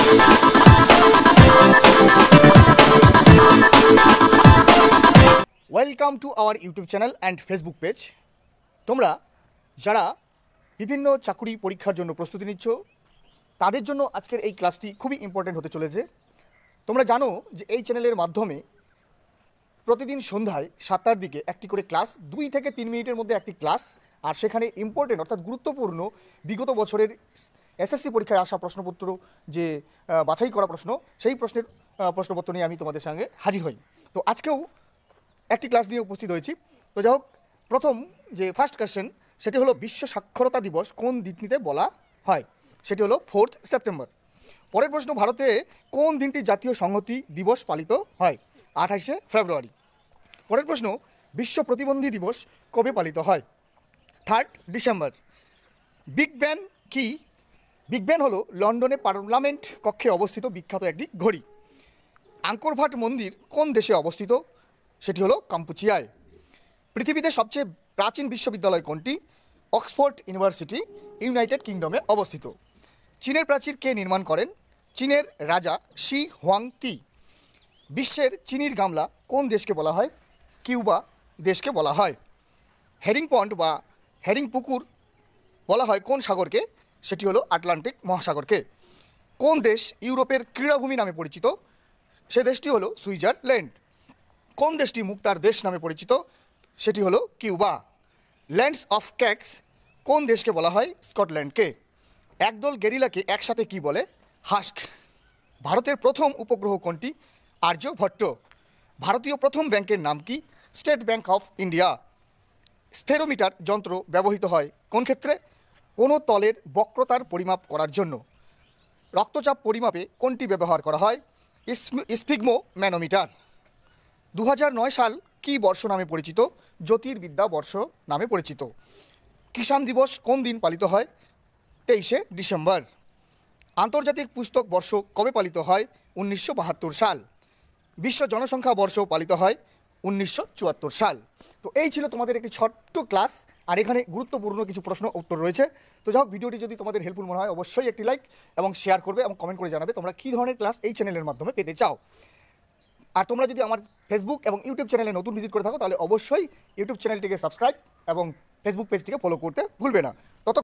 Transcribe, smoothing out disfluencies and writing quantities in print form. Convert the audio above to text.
Welcome to our YouTube channel and Facebook page. তোমরা যারা বিভিন্ন চাকরি পরীক্ষার জন্য প্রস্তুতি নিচ্ছ তাদের জন্য আজকের এই ক্লাসটি খুবই ইম্পর্টেন্ট হতে চলেছে। তোমরা জানো যে এই চ্যানেলের মাধ্যমে প্রতিদিন সন্ধ্যায় 7টার দিকে একটি করে ক্লাস, 2 থেকে 3 মিনিটের মধ্যে একটি ক্লাস, আর সেখানে ইম্পর্টেন্ট অর্থাৎ গুরুত্বপূর্ণ বিগত বছরের এসএসসি পরীক্ষায় আসা প্রশ্নপত্র যে বাছাই করা প্রশ্ন, সেই প্রশ্নের প্রশ্নপত্র নিয়ে আমি তোমাদের সঙ্গে হাজির হই। তো আজকেও একটি ক্লাস নিয়ে উপস্থিত হয়েছি। তো যাই হোক, প্রথম যে ফার্স্ট কোয়েশ্চেন সেটি হলো বিশ্ব সাক্ষরতা দিবস কোন দিনটিতে বলা হয়? সেটি হলো 4 সেপ্টেম্বর। পরের প্রশ্ন, ভারতে কোন দিনটি জাতীয় সংহতি দিবস পালিত হয়? 28শে ফেব্রুয়ারি। পরের প্রশ্ন, বিশ্ব প্রতিবন্ধী দিবস কবে পালিত হয়? 3 ডিসেম্বর। বিগ ব্যান কি? বিগ ব্যান হলো লন্ডনে পার্লামেন্ট কক্ষে অবস্থিত বিখ্যাত একটি ঘড়ি। আঙ্করভাট মন্দির কোন দেশে অবস্থিত? সেটি হলো কাম্পুচিয়ায়। পৃথিবীতে সবচেয়ে প্রাচীন বিশ্ববিদ্যালয় কোনটি? অক্সফোর্ড ইউনিভার্সিটি, ইউনাইটেড কিংডমে অবস্থিত। চীনের প্রাচীর কে নির্মাণ করেন? চীনের রাজা শি হুয়াংতি। বিশ্বের চিনির গামলা কোন দেশকে বলা হয়? কিউবা দেশকে বলা হয়। হেরিং পন্ড বা হেরিং পুকুর বলা হয় কোন সাগরকে? সেটি হলো আটলান্টিক মহাসাগরকে। কোন দেশ ইউরোপের ক্রীড়াভূমি নামে পরিচিত? সে দেশটি হলো সুইজারল্যান্ড। কোন দেশটি মুক্তার দেশ নামে পরিচিত? সেটি হলো কিউবা। ল্যান্ডস অফ ক্যাক্স কোন দেশকে বলা হয়? স্কটল্যান্ডকে। একদল গেরিলাকে একসাথে কি বলে? হাস্ক। ভারতের প্রথম উপগ্রহ কোনটি? আর্যভট্ট। ভারতীয় প্রথম ব্যাংকের নাম কি? State Bank of India. Spherometer যন্ত্র ব্যবহৃত হয় কোন ক্ষেত্রে? কোনো তলের বক্রতার পরিমাপ করার জন্য। রক্তচাপ পরিমাপে কোনটি ব্যবহার করা হয়? Sphygmo manometer. 2009 সাল কি বর্ষ নামে পরিচিত? জ্যোতির্বিদ্যা বর্ষ নামে পরিচিত। কিষাণ দিবস কোন দিন পালিত হয়? 23শে ডিসেম্বর। আন্তর্জাতিক পুস্তক বর্ষ কবে পালিত হয়? 1972 সাল। বিশ্ব জনসংখ্যা বর্ষ পালিত হয় 1974 সাল। তো এই ছিল তোমাদের একটি ছোট্ট ক্লাস, আর এখানে গুরুত্বপূর্ণ কিছু প্রশ্ন উত্তর রয়েছে। তো যাই হোক, ভিডিওটি যদি তোমাদের হেল্পফুল মনে হয় অবশ্যই একটি লাইক এবং শেয়ার করবে এবং কমেন্ট করে জানাবে তোমরা কী ধরনের ক্লাস এই চ্যানেলের মাধ্যমে পেতে চাও। আর তোমরা যদি আমার ফেসবুক এবং ইউটিউব চ্যানেলে নতুন ভিজিট করে থাকো তাহলে অবশ্যই ইউটিউব চ্যানেলটিকে সাবস্ক্রাইব এবং ফেসবুক পেজটিকে ফলো করতে ভুলবে না। তত